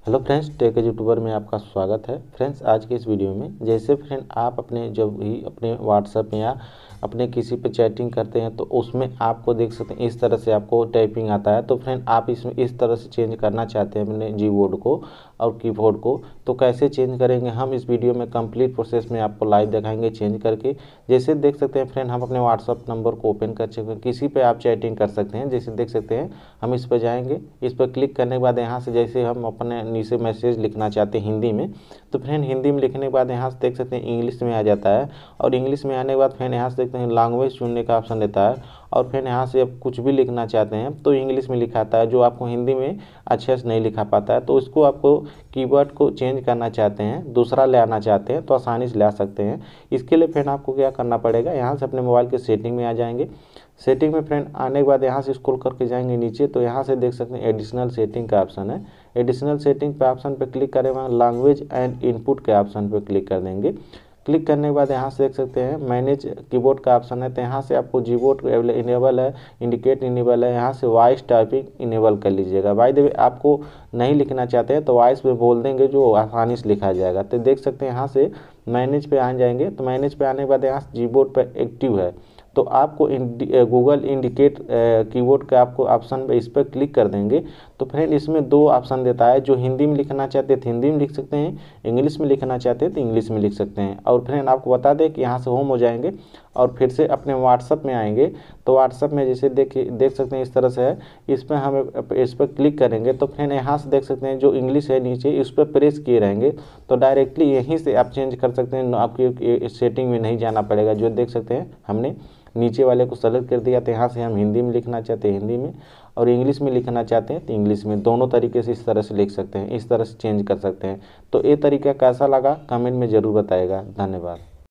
Hello friends, tech YouTuber में आपका स्वागत है। फ्रेंड्स, आज के इस वीडियो में जैसे फ्रेंड आप अपने जब भी अपने व्हाट्सएप में या अपने किसी पे चैटिंग करते हैं तो उसमें आपको देख सकते हैं इस तरह से आपको टाइपिंग आता है। तो फ्रेंड आप इसमें इस तरह से चेंज करना चाहते हैं अपने कीबोर्ड को और कीबोर्ड को, तो कैसे चेंज करेंगे हम इस वीडियो में कंप्लीट प्रोसेस में आपको लाइव दिखाएंगे चेंज करके। जैसे देख सकते हैं फ्रेंड, हम अपने व्हाट्सअप नंबर को ओपन कर चुके हैं, किसी पे आप चैटिंग कर सकते हैं। जैसे देख सकते हैं हम इस पर जाएंगे, इस पर क्लिक करने के बाद यहाँ से जैसे हम अपने नीचे मैसेज लिखना चाहते हैं हिंदी में, तो फ्रेंड हिंदी में लिखने के बाद यहाँ से देख सकते हैं इंग्लिश में आ जाता है। और इंग्लिश में आने के बाद फ्रेंड यहाँ से देखते हैं लैंग्वेज चुनने का ऑप्शन देता है। और फिर यहाँ से आप कुछ भी लिखना चाहते हैं तो इंग्लिश में लिखाता है, जो आपको हिंदी में अच्छे से नहीं लिखा पाता है। तो इसको आपको कीवर्ड को चेंज करना चाहते हैं, दूसरा ले आना चाहते हैं तो आसानी से ला सकते हैं। इसके लिए फ्रेंड आपको क्या करना पड़ेगा, यहाँ से अपने मोबाइल के सेटिंग में आ जाएंगे। सेटिंग में फ्रेंड आने के बाद यहाँ से स्क्रॉल करके जाएंगे नीचे, तो यहाँ से देख सकते हैं एडिशनल सेटिंग का ऑप्शन है। एडिशनल सेटिंग पे ऑप्शन पे क्लिक करें, वहाँ लैंग्वेज एंड इनपुट के ऑप्शन पे क्लिक कर देंगे। क्लिक करने के बाद यहाँ से देख सकते हैं मैनेज कीबोर्ड का ऑप्शन है। तो यहाँ से आपको कीबोर्ड इनेबल है, इंडिकेट इनेबल है, यहाँ से वॉइस टाइपिंग इनेबल कर लीजिएगा। बाय द वे आपको नहीं लिखना चाहते हैं तो वॉइस में बोल देंगे, जो आसानी से लिखा जाएगा। तो देख सकते हैं यहाँ से मैनेज पे आ जाएंगे। तो मैनेज पे आने के बाद यहाँ से कीबोर्ड पर एक्टिव है, तो आपको गूगल इंडिकेट कीबोर्ड का आपको ऑप्शन पे इस पर क्लिक कर देंगे। तो फ्रेंड इसमें दो ऑप्शन देता है, जो हिंदी में लिखना चाहते हैं तो हिंदी में लिख सकते हैं, इंग्लिश में लिखना चाहते हैं तो इंग्लिश में लिख सकते हैं। और फ्रेंड आपको बता दें कि यहाँ से होम हो जाएंगे और फिर से अपने व्हाट्सअप में आएंगे। तो व्हाट्सअप में जैसे देख सकते हैं इस तरह से है, इस पर हम इस पर क्लिक करेंगे तो फ्रेंड यहाँ से देख सकते हैं जो इंग्लिश है नीचे इस पर प्रेस किए रहेंगे तो डायरेक्टली यहीं से आप चेंज कर सकते हैं, आपकी सेटिंग में नहीं जाना पड़ेगा। जो देख सकते हैं हमने नीचे वाले को सेलेक्ट कर दिया, तो यहाँ से हम हिंदी में लिखना चाहते हैं हिंदी में, और इंग्लिश में लिखना चाहते हैं तो इंग्लिश में, दोनों तरीके से इस तरह से लिख सकते हैं, इस तरह से चेंज कर सकते हैं। तो ये तरीका कैसा लगा कमेंट में ज़रूर बताइएगा। धन्यवाद।